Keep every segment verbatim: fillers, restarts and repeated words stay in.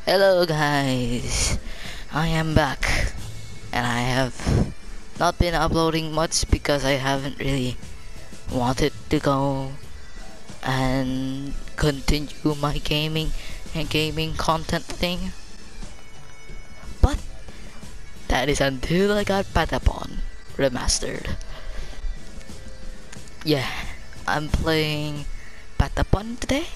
Hello guys, I am back and I have not been uploading much because I haven't really wanted to go and continue my gaming and gaming content thing, but that is until I got Patapon remastered. Yeah, I'm playing Patapon today.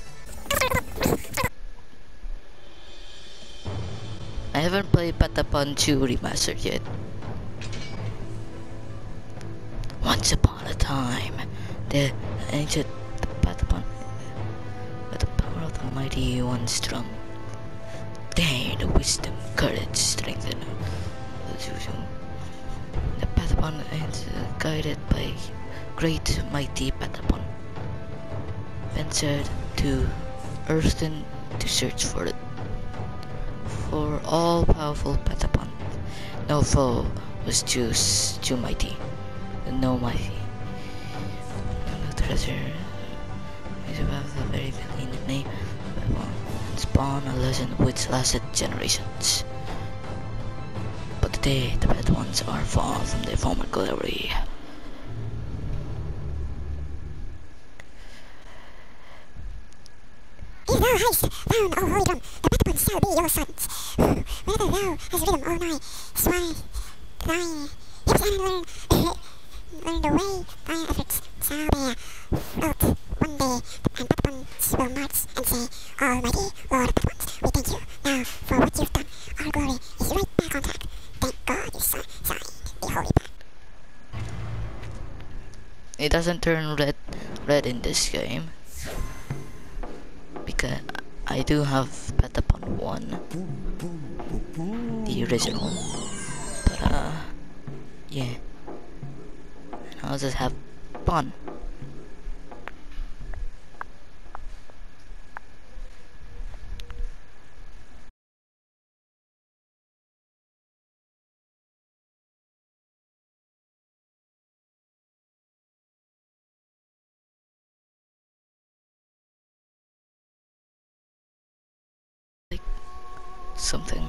I haven't played Patapon two remastered yet. Once upon a time, the ancient Patapon, with the power of the mighty one strong, they the wisdom, courage, strength, and the Patapon is guided by great mighty Patapon, ventured to Earthton to search for it. For all-powerful Patapon, no foe was too too mighty. No mighty. No treasure is about the very villain name and spawn a legend which lasted generations. But today the bad ones are far from their former glory. If thou hast found, O holy drum, the Patapon shall be your sons. Whether thou hast ridden or nigh, swine thine hips and learn, learn the way thine efforts shall bear fruit one day, and Patapons will march and say, Almighty Lord Patapons, we thank you now for what you've done. Our glory is right back on track. Thank God you signed the holy pact. It doesn't turn red red in this game because I do have Patapon one, the original, but uh, yeah, I'll just have fun. Like something.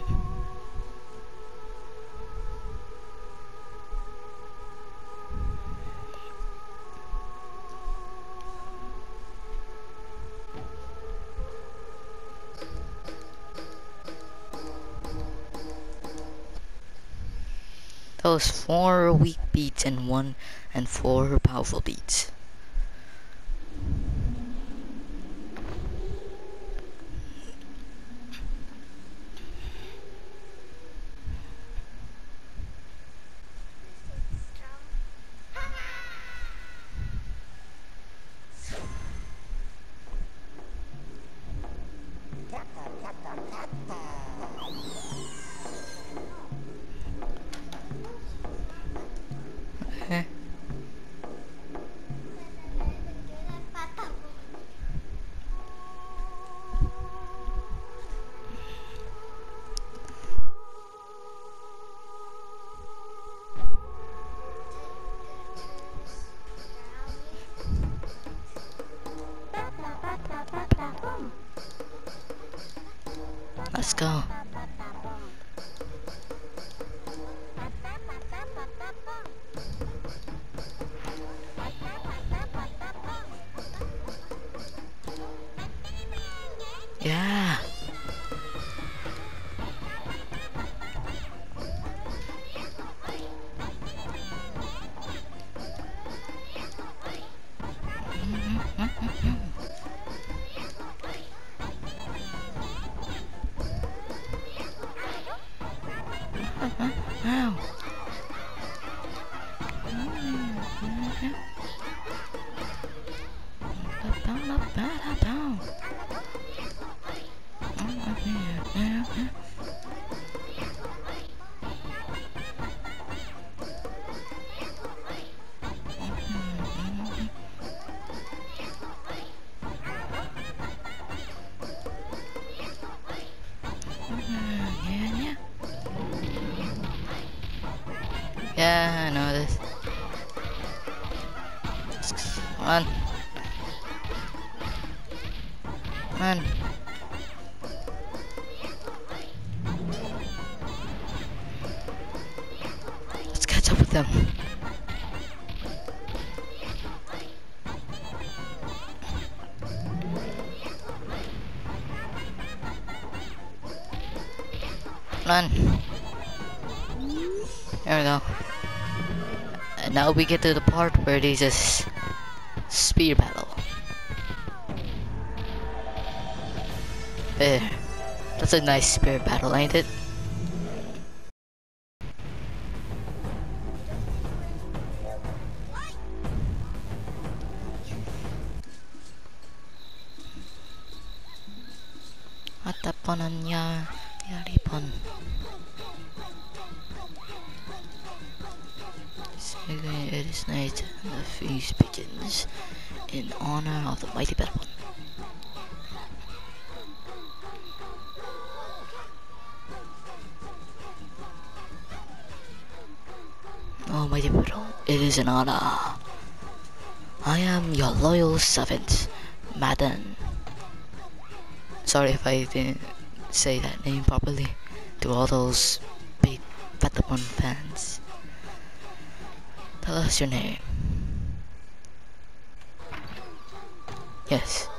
Those four weak beats and one and four powerful beats. Okay. Let's go. Yeah. Ow. Yeah, I know this. Come on. Come on. them. Run. There we go. And now we get to the part where there's a s spear battle. There. That's a nice spear battle, ain't it? Pataponan niya, yaripon. It is night and the feast begins in honor of the mighty Patapon. Oh mighty Patapon, it is an honor. I am your loyal servant, Madden. Sorry if I didn't say that name properly to all those big Patapon fans. Tell us your name. Yes.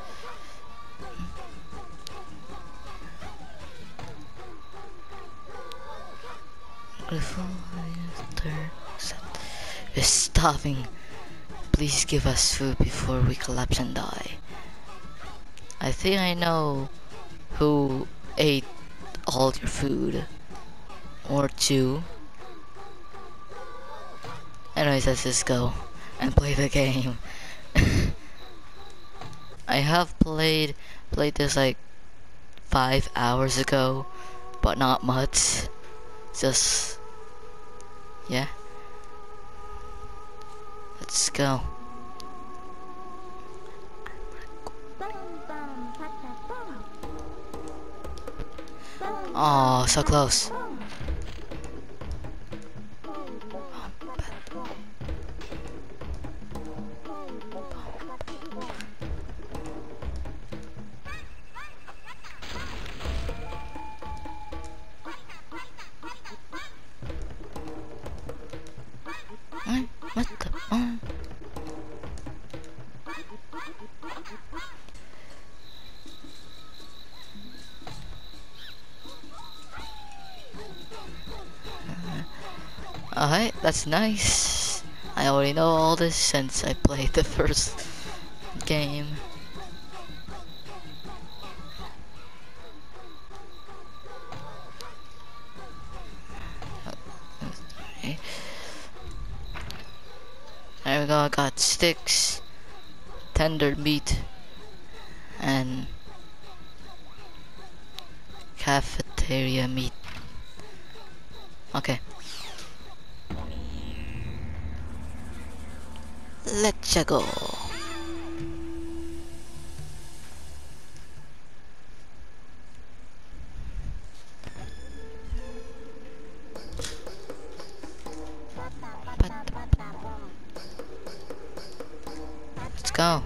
We're starving. Please give us food before we collapse and die. I think I know who ate all your food. Or two. Anyways, let's just go and play the game. I have played played this like five hours ago, but not much. Just yeah. Let's go. Oh, so close. What the fuck? Alright, that's nice. I already know all this since I played the first game. Okay. There we go, I got sticks, tender meat, and cafeteria meat. Okay. Let's go. Let's go.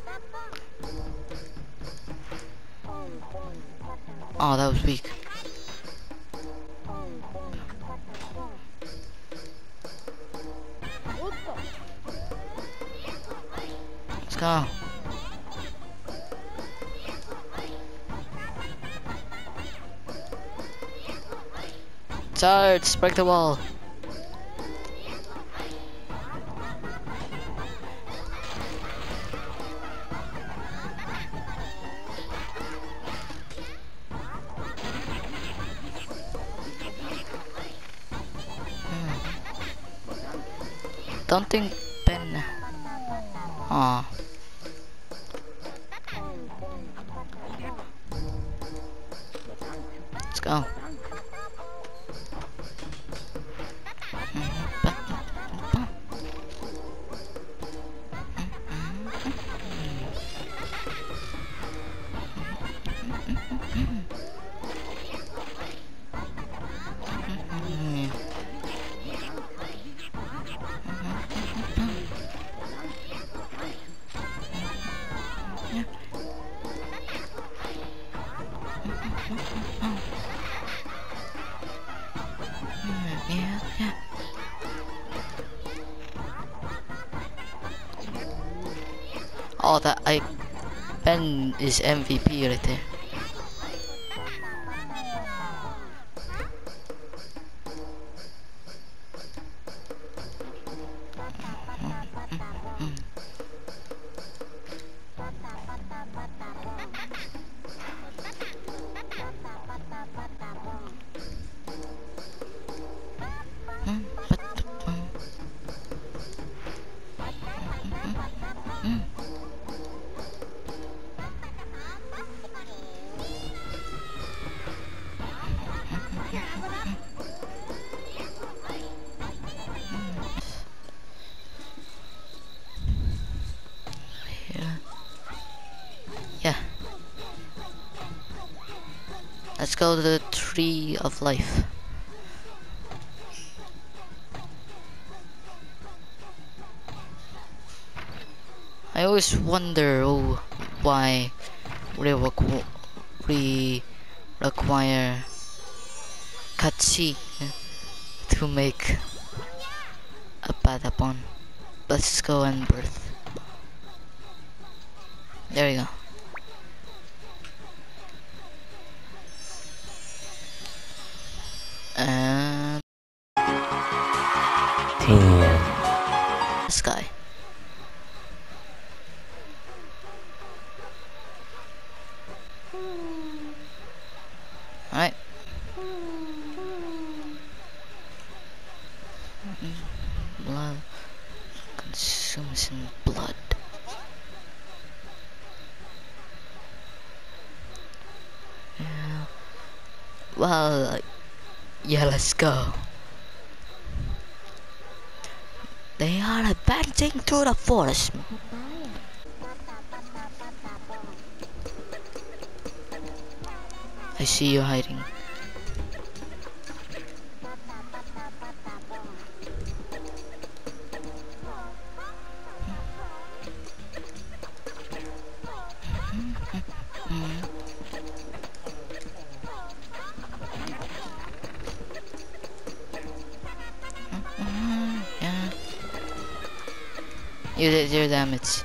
Oh, that was weak. Let's go. Charge! Break the wall. Don't think Ben. Aw. Let's go. Oh, that I Ben is M V P right there. Yeah. Let's go to the tree of life. I always wonder, oh, why we, requ we require cutscene to make a Patapon. Let's go and birth. There you go. And ten, this guy. Alright. Blood consumes in blood. Yeah. Well, yeah, let's go. They are advancing through the forest. I see you hiding. Yeah. You did your damage.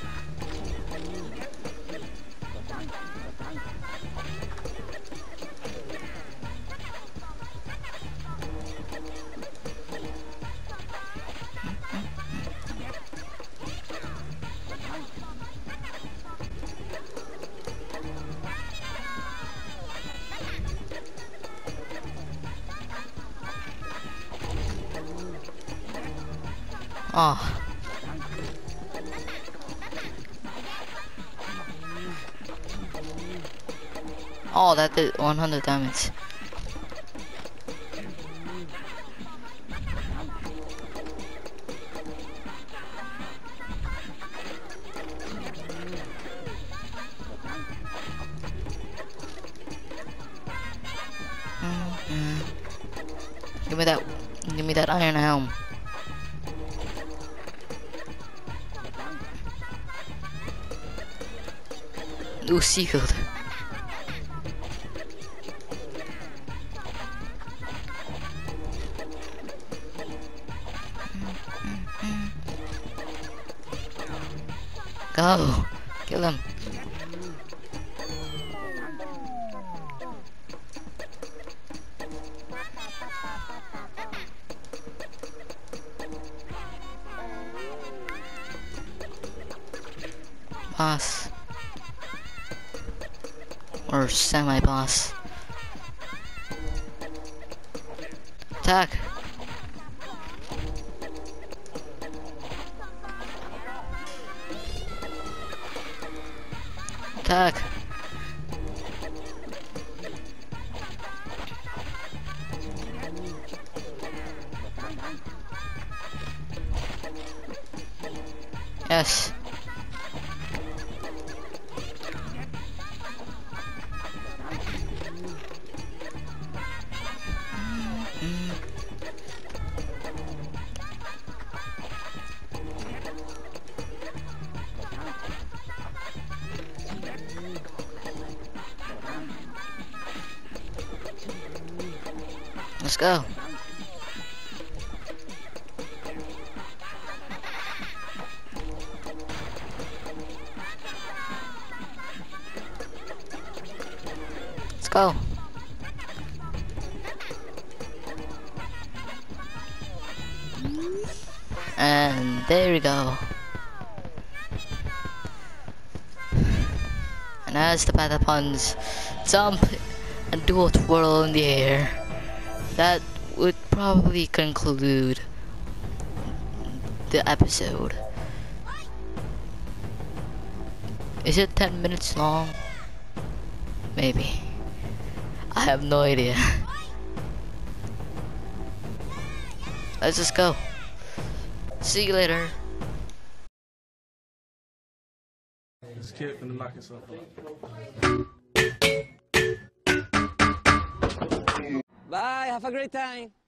Oh. Oh, that did one hundred damage. Mm-hmm. Give me that, give me that iron helm. Ooh, seafood. Go, kill him. Boss. Or semi-boss. Attack. Attack. Yes. Let's go. Go. And there we go. And as the Patapons jump and do a twirl in the air, that would probably conclude the episode. Is it ten minutes long? Maybe. I have no idea. Let's just go. See you later. This kid finna lock himself up. Bye, have a great time.